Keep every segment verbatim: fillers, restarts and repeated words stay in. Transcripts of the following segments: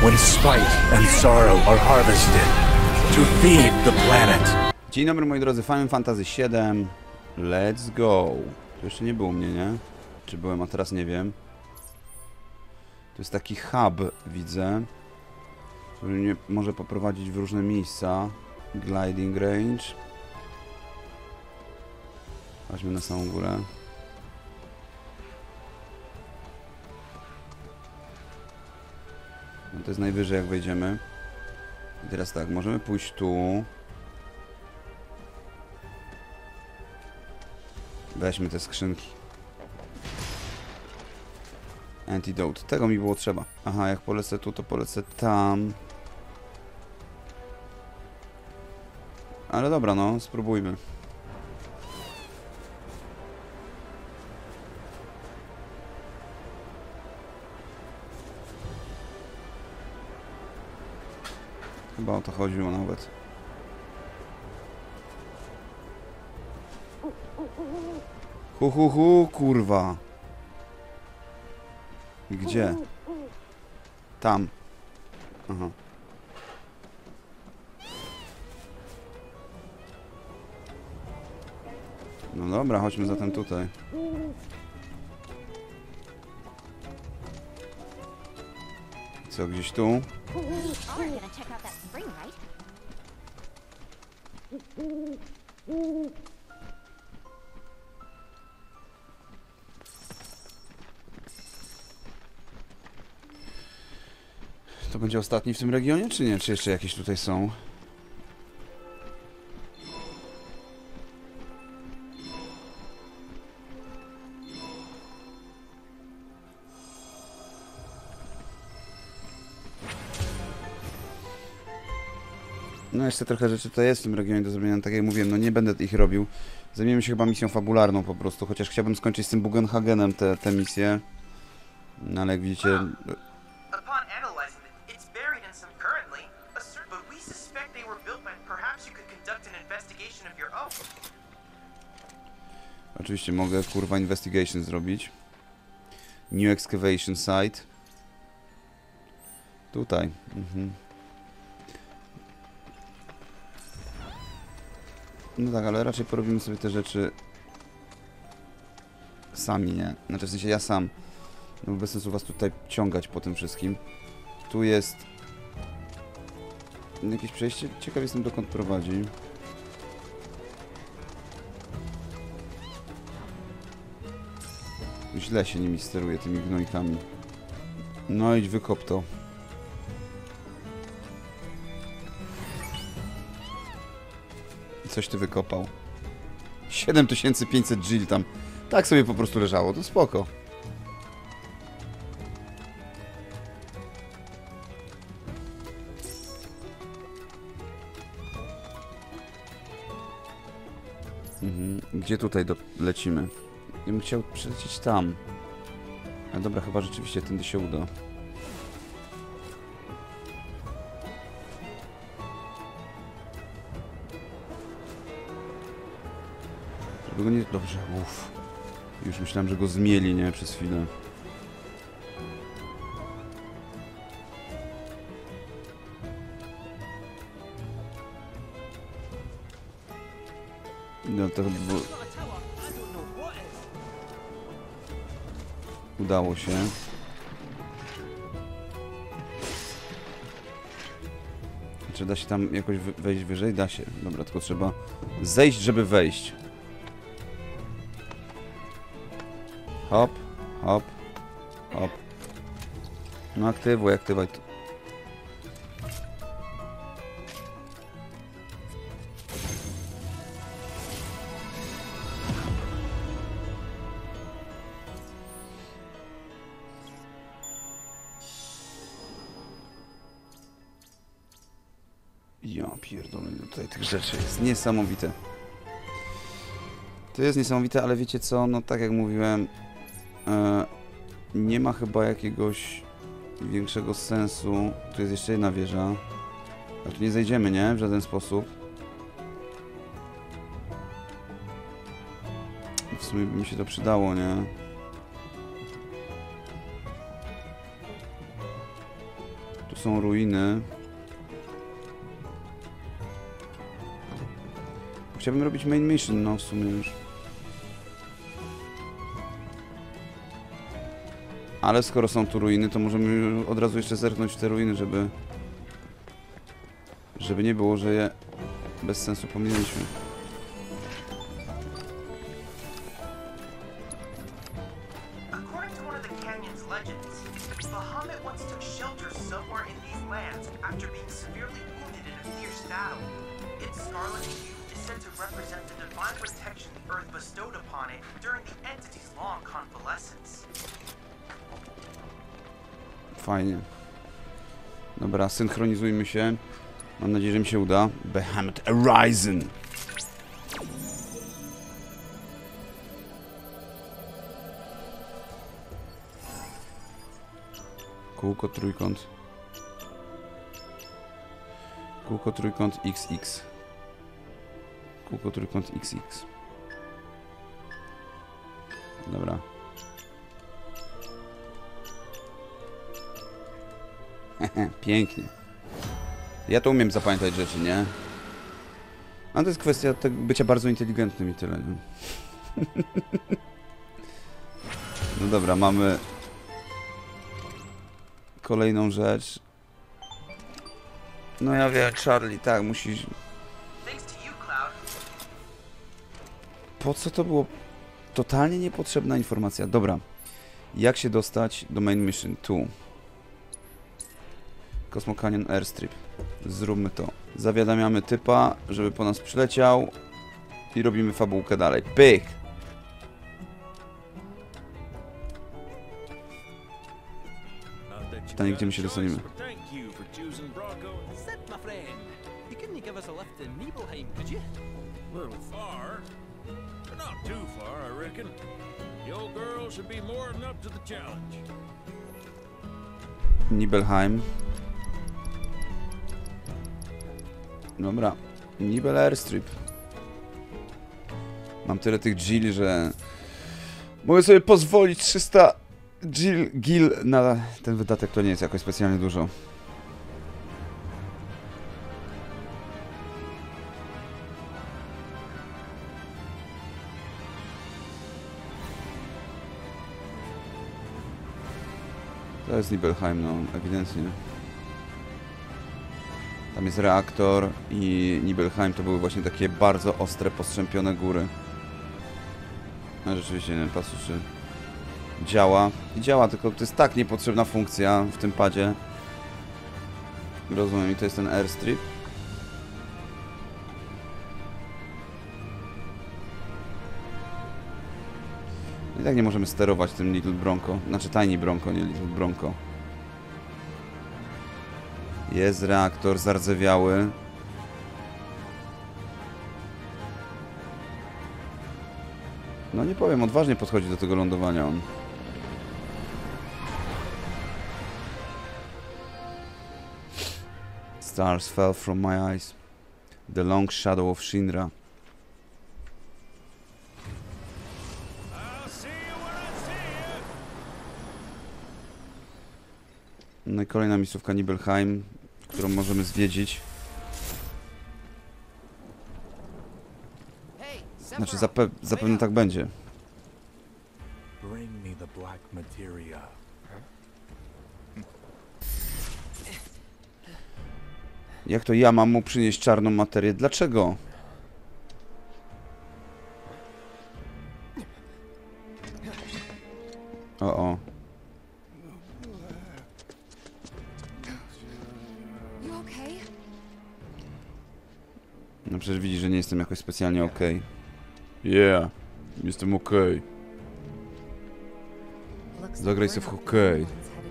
when spite and sorrow are harvested to feed the planet. Dzień dobry moi drodzy, Final Fantasy siedem. Let's go. Tu jeszcze nie było mnie, nie? Czy byłem, a teraz nie wiem. To jest taki hub, widzę, który mnie może poprowadzić w różne miejsca. Gliding range. Chodźmy na samą górę. No to jest najwyżej, jak wejdziemy. I teraz tak, możemy pójść tu. Weźmy te skrzynki. Antidote. Tego mi było trzeba. Aha, jak polecę tu, to polecę tam. Ale dobra, no, spróbujmy. Chyba o to chodziło nawet. Hu, hu, hu, kurwa. Gdzie? Tam. Aha. No dobra, chodźmy zatem tutaj. Co, gdzieś tu? To będzie ostatni w tym regionie, czy nie? Czy jeszcze jakieś tutaj są? No jeszcze trochę rzeczy tutaj jest w tym regionie do zrobienia, tak jak mówiłem, no nie będę ich robił. Zajmiemy się chyba misją fabularną po prostu, chociaż chciałbym skończyć z tym Bugenhagenem te, te misje. No ale jak widzicie... Oczywiście mogę, kurwa, investigation zrobić. New excavation site. Tutaj. Mhm. No tak, ale raczej porobimy sobie te rzeczy sami, nie? Znaczy w sensie ja sam. No bez sensu was tutaj ciągać po tym wszystkim. Tu jest jakieś przejście. Ciekaw jestem, dokąd prowadzi. Źle się nimi steruje, tymi gnojkami. No idź, wykop to. Coś ty wykopał. siedem tysięcy pięćset Jill tam. Tak sobie po prostu leżało, to spoko. Mhm. Gdzie tutaj do... lecimy? Ja bym chciał przylecieć tam. Ale dobra, chyba rzeczywiście tędy się uda. Żeby go nie... Dobrze, uff. Już myślałem, że go zmieli, nie? Przez chwilę. No to było... Udało się. Czy da się tam jakoś wejść wyżej? Da się. Dobra, tylko trzeba zejść, żeby wejść. Hop, hop, hop. No aktywuj, aktywuj. Ja pierdolę, tutaj tych rzeczy jest niesamowite. To jest niesamowite, ale wiecie co, no tak jak mówiłem, e, nie ma chyba jakiegoś większego sensu. Tu jest jeszcze jedna wieża. A tu nie zejdziemy, nie? W żaden sposób. W sumie by mi się to przydało, nie? Tu są ruiny. Chciałbym robić main mission, no w sumie już. Ale skoro są tu ruiny, to możemy od razu jeszcze zerknąć w te ruiny, żeby... Żeby nie było, że je bez sensu pominęliśmy. According to one of the canyon's legends, Bahamut once took shelter somewhere in these lands after being severely wounded in a fierce battle. Its scarlet hue is said to represent the divine protection the earth bestowed upon it during the entity's long convalescence. Fajnie. Dobra, synchronizujmy się. Mam nadzieję, że mi się uda. Bahamut Arisen. Kółko, trójkąt. Kółko, trójkąt, X X. Kółko, trójkąt, X X. Dobra. Pięknie. Ja to umiem zapamiętać rzeczy, nie? A to jest kwestia tego bycia bardzo inteligentnym i tyle, nie? No dobra, mamy kolejną rzecz. No ja wiem, Charlie, tak, musisz... Po co to było? Totalnie niepotrzebna informacja. Dobra. Jak się dostać do main mission? Tu. Cosmo Canyon Airstrip. Zróbmy to. Zawiadamiamy typa, żeby po nas przyleciał i robimy fabułkę dalej. Pyk! Pytanie, gdzie my się dostaniemy? Nibelheim. Dobra. Nibel Airstrip. Mam tyle tych Jill, że mogę sobie pozwolić trzysta Jill, Gil na ten wydatek, to nie jest jakoś specjalnie dużo. To jest Nibelheim, no, ewidentnie. Tam jest reaktor i Nibelheim to były właśnie takie bardzo ostre, postrzępione góry. No rzeczywiście, nie wiem, patrzę, czy działa. I działa, tylko to jest tak niepotrzebna funkcja w tym padzie. Rozumiem, i to jest ten airstrip. I tak nie możemy sterować tym Little Bronco. Znaczy Tiny Bronco, nie Little Bronco. Jest reaktor zardzewiały. No nie powiem, odważnie podchodzi do tego lądowania on. Stars fell from my eyes. The long shadow of Shinra. No i kolejna miejscówka Nibelheim, którą możemy zwiedzić. Znaczy zape zapewne tak będzie. Jak to ja mam mu przynieść czarną materię? Dlaczego? O, o. No przecież widzi, że nie jestem jakoś specjalnie okej. Okay. Yeah, jestem okej. Okay. Zagraj sobie w hokej.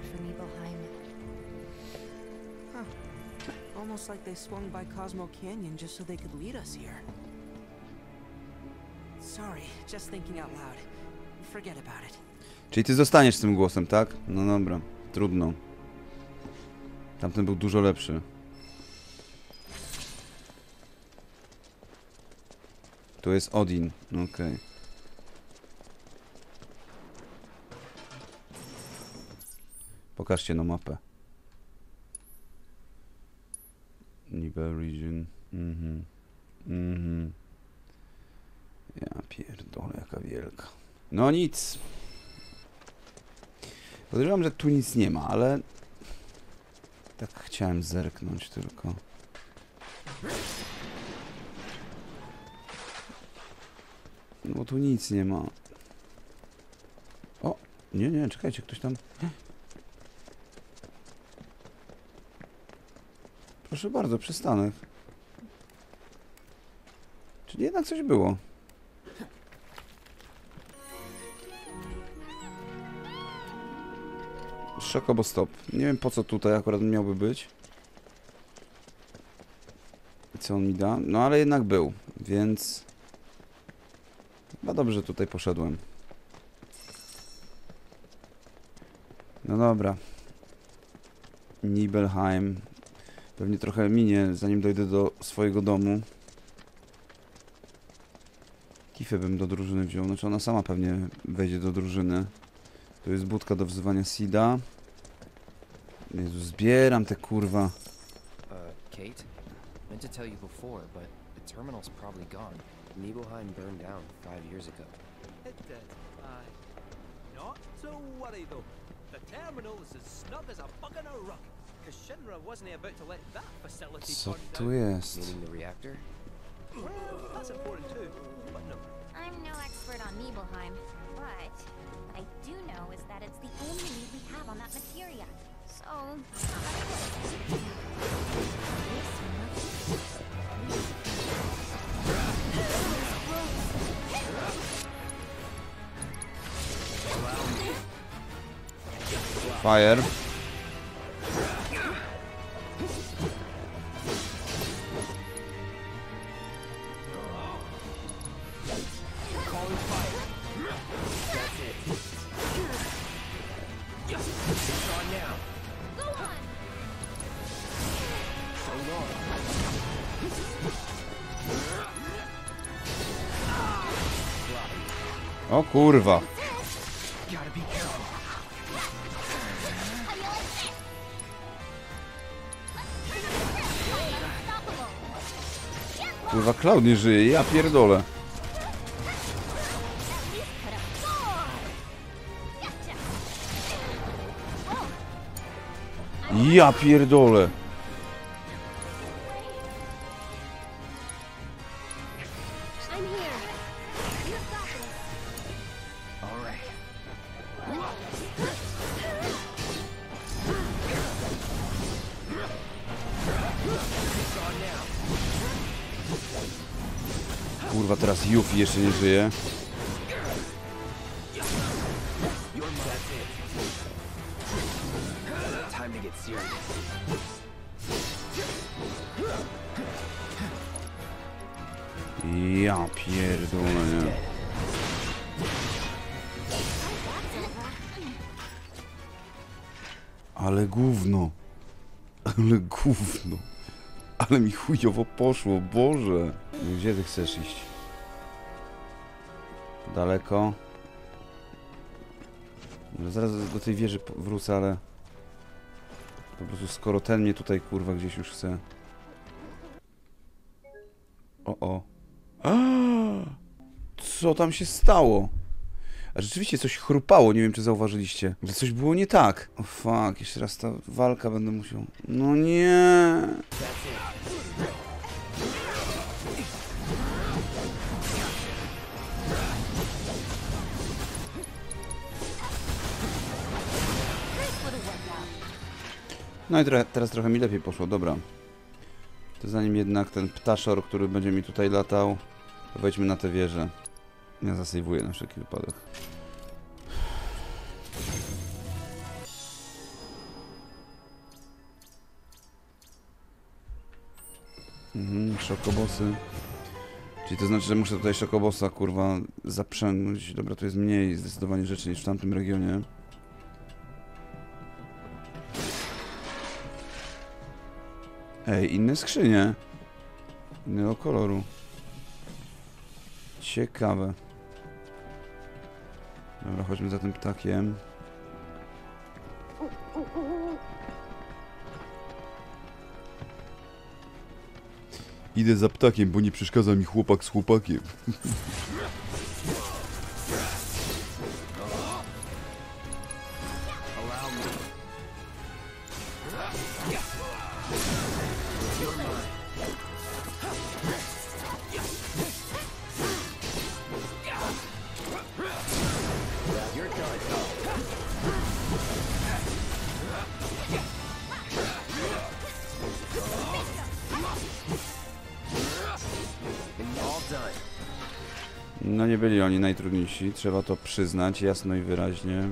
Czyli ty zostaniesz z tym głosem, tak? No dobra, trudno. Tamten był dużo lepszy. Tu jest Odin, okej. Okay. Pokażcie no mapę. Nibel region. Mhm. Mhm. Ja pierdolę, jaka wielka. No nic. Podejrzewam, że tu nic nie ma, ale... Tak chciałem zerknąć tylko. No bo tu nic nie ma. O! Nie, nie, czekajcie, ktoś tam... Proszę bardzo, przystanek. Czyli jednak coś było. Szokobo stop. Nie wiem po co tutaj akurat miałby być. I co on mi da? No ale jednak był, więc... Chyba dobrze, że tutaj poszedłem. No dobra. Nibelheim. Pewnie trochę minie, zanim dojdę do swojego domu. Kifę bym do drużyny wziął. Znaczy ona sama pewnie wejdzie do drużyny. Tu jest budka do wzywania Sida. Jezu, zbieram te kurwa. Uh, Kate? Meant to tell you before, but the terminal's probably gone. Nibelheim burned down five years ago. It did, aye. Not to worry though. The terminal is as snug as a bug in a rug. Cause Shinra wasn't about to let that facility Co burn tu down. jest? Meaning the reactor? Well, that's important too, but no. I'm no expert on Nibelheim, but what I do know is that it's the only lead we have on that materia. So, Fire. O kurwa. Kurwa, Cloud nie żyje, ja pierdolę. Ja pierdolę. I'm here. You've got this. All right. Kurwa, teraz Yuffie jeszcze nie żyje. Time to get serious. Ja pierdolę, nie? Ale gówno. Ale gówno. Ale mi chujowo poszło, Boże. No gdzie ty chcesz iść? Daleko. No zaraz do tej wieży wrócę, ale... Po prostu skoro ten mnie tutaj kurwa gdzieś już chce... O, o. A! Co tam się stało? A rzeczywiście coś chrupało, nie wiem czy zauważyliście. Że coś było nie tak. O fuck, jeszcze raz ta walka będę musiał... No nie. No i trochę, teraz trochę mi lepiej poszło, dobra. To zanim jednak ten ptaszor, który będzie mi tutaj latał, to wejdźmy na tę wieżę. Ja zasejwuję na wszelki wypadek. Mhm, szokobosy. Czyli to znaczy, że muszę tutaj szokobosa, kurwa, zaprzęgnąć. Dobra, tu jest mniej zdecydowanie rzeczy niż w tamtym regionie. Ej, inne skrzynie. Innego koloru. Ciekawe. Dobra, chodźmy za tym ptakiem. Idę za ptakiem, bo nie przeszkadza mi chłopak z chłopakiem. No nie byli oni najtrudniejsi, trzeba to przyznać jasno i wyraźnie.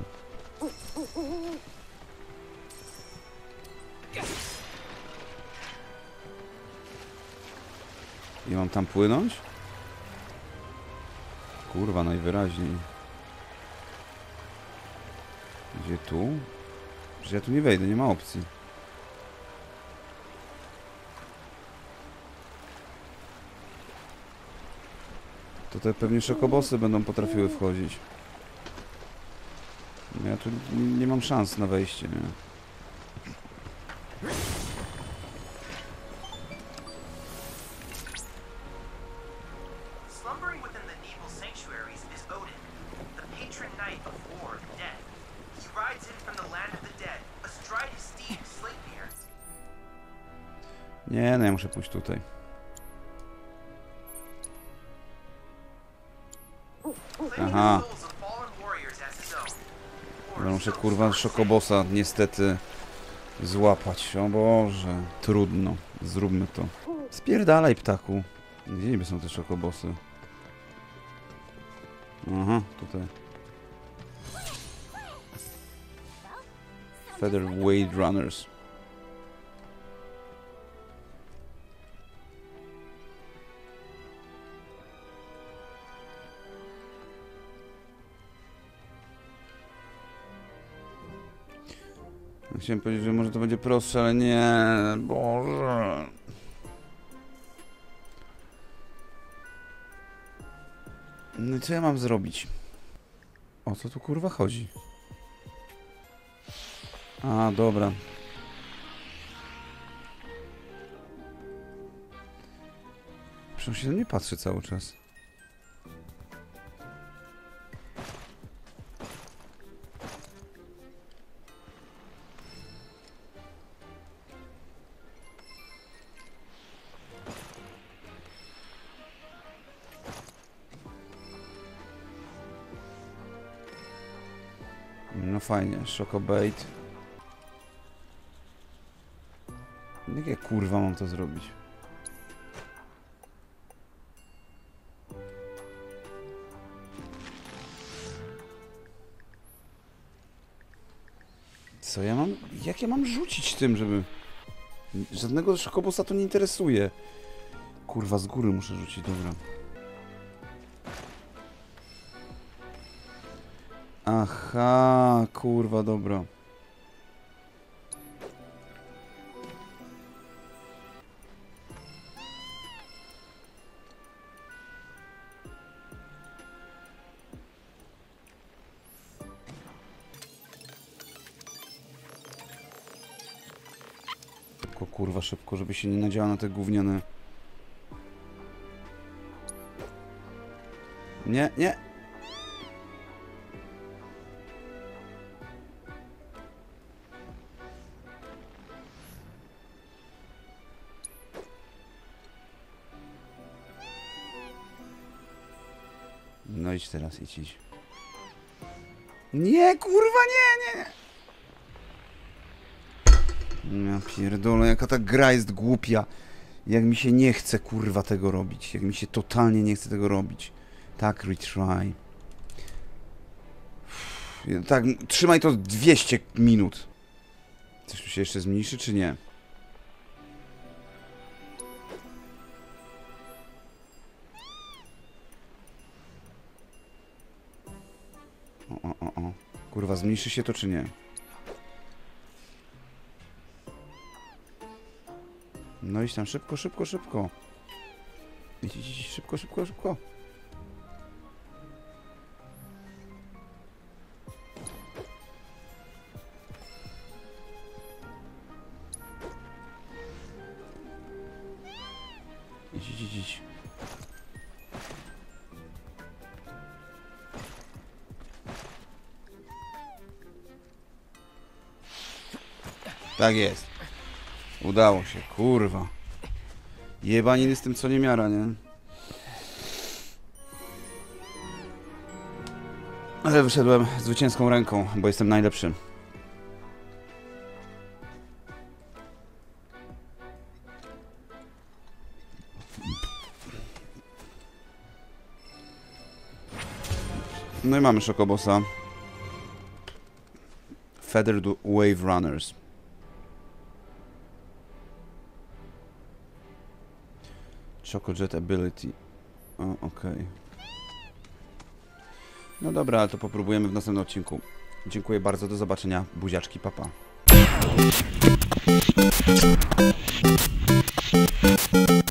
I mam tam płynąć? Kurwa, najwyraźniej. Gdzie tu? Przecież ja tu nie wejdę, nie ma opcji. To te pewnie szokobosy będą potrafiły wchodzić. Ja tu nie mam szans na wejście, nie? Slumbering within the Nebel sanctuaries is Odin, the patron knight of war and death. He rides in from the land of the dead, astride his steed Sleipnir. Nie, no ja muszę pójść tutaj. Aha. Ja muszę kurwa szokobosa niestety złapać. O Boże. Trudno. Zróbmy to. Spierdalaj, ptaku. Gdzie niby są te szokobosy? Aha, tutaj. Featherweight Runners. Chciałem powiedzieć, że może to będzie prostsze, ale nie, Boże. No i co ja mam zrobić? O co tu kurwa chodzi? A, dobra. Przecież on się na mnie patrzy cały czas. No fajnie, Shokobait. Jak ja kurwa mam to zrobić? Co ja mam... Jak ja mam rzucić tym, żeby... Żadnego Shokobosa to nie interesuje. Kurwa, z góry muszę rzucić, dobra. Aha, kurwa, dobra. Szybko, kurwa, szybko, żeby się nie nadziała na te gówniane. Nie, nie. No idź teraz, idź, idź. Nie, kurwa, nie, nie! Ja pierdolę, jaka ta gra jest głupia. Jak mi się nie chce, kurwa, tego robić. Jak mi się totalnie nie chce tego robić. Tak, retry. Tak, trzymaj to dwieście minut. Coś tu się jeszcze zmniejszy, czy nie? O, o, o, o. Kurwa, zmniejszy się to, czy nie? No idź tam szybko, szybko, szybko. Idź, idź, idź, szybko, szybko, szybko. Tak jest. Udało się, kurwa. Jebaniny z tym co nie miara, nie? Ale wyszedłem zwycięską ręką, bo jestem najlepszy. No i mamy Szokobosa. Feathered Wave Runners. Chocojet Ability. O, okej. Okay. No dobra, ale to popróbujemy w następnym odcinku. Dziękuję bardzo, do zobaczenia. Buziaczki, papa. Pa.